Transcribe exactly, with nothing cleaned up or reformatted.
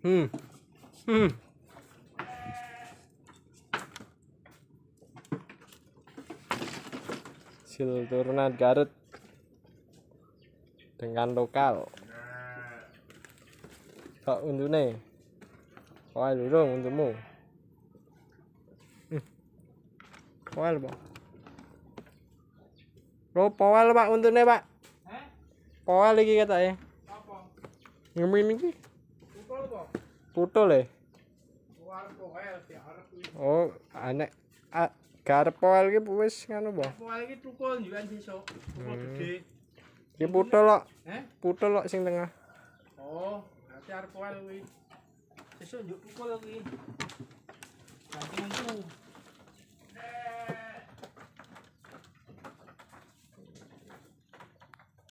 Hmm. Hmm. Hasil turunan Garut dengan lokal. Kok untune? Wah, lurung untumu. Hmm. Powel, Pak. Lo powel, Pak, untune, Pak. Heh? Powel iki katake. Apa? Ngemin iki. Putul, Pak. Putul e. Powel diarep kuwi. Oh, anek ah, garep powel iki wis ngono, Pak. Powel iki tukul njukan sesuk. Tukul gede. Iki putul kok. Heh? Putul kok sing tengah. Oh, nanti arep powel kuwi. Sesuk njuk tukul kuwi. Ganti untu.